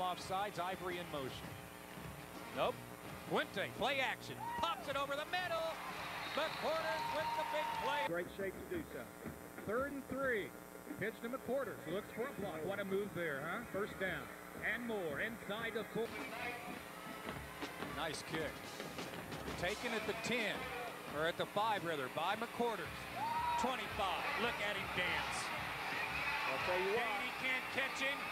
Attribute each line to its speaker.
Speaker 1: offsides. Ivory in motion. Nope. Fuente, play action. Pops it over the middle. McQuarters with the big play.
Speaker 2: Great shape to do so. 3rd and 3. Pitch to McQuarters. Looks for a block. What a move there, huh? First down. And more. Inside the 4.
Speaker 1: Nice kick. Taken at the 10. Or at the 5, rather, by McQuarters. 25. Look at him dance.
Speaker 2: I'll tell you what.
Speaker 1: Can't catch him.